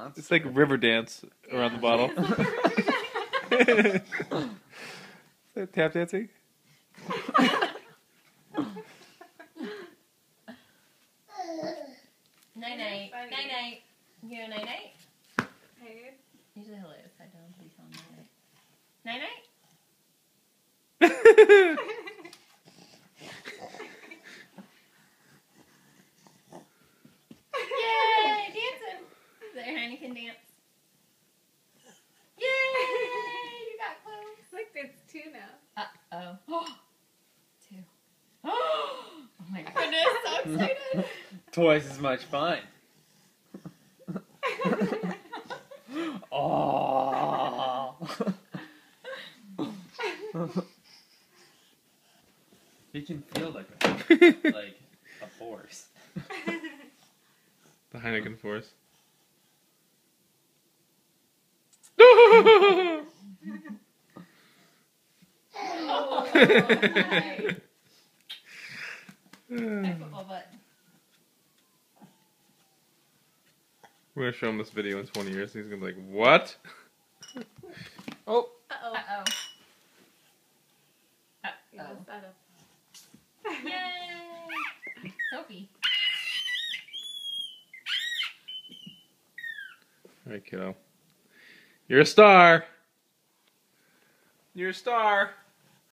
Sounds It's like river dance around the bottle. Is that tap dancing? Night night. Night night. You go night night? Hey. Usually he'll lay upside down, but he's on night night. Night night? Yay! Dancing! Is that your Heineken dance? Yay! You got close. Look, it's 2 now. Uh-oh. 2. Oh my goodness, so excited. Twice as much fun. Oh. He can feel like a force. The Heineken force. Oh, my football butt. We're gonna show him this video in 20 years and he's gonna be like, what? Oh. Uh-oh. Uh-oh. You messed that up. Yay! Sophie. Alright, kiddo. You're a star! You're a star!